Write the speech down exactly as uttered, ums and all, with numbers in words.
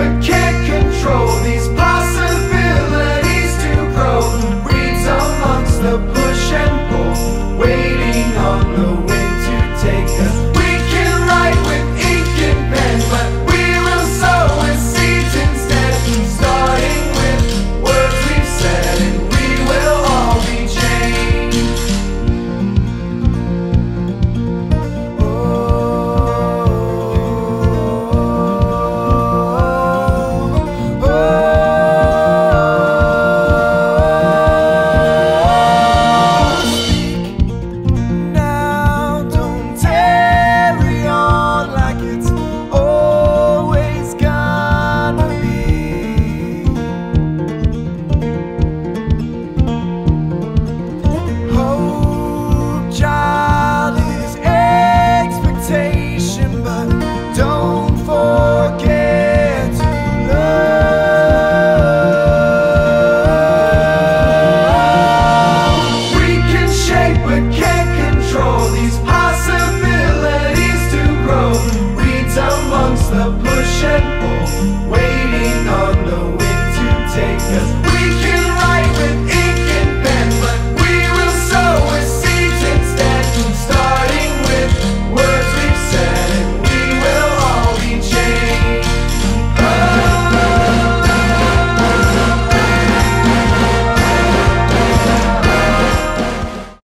but can't control these possibilities to grow. Weeds amongst the push and pull, waiting on the wind to take us. We can write with ink and pen, but we will sow with seeds instead, starting with words we've said, and we will all be changed. Amongst the push and pull, waiting on the wind to take us. We can write with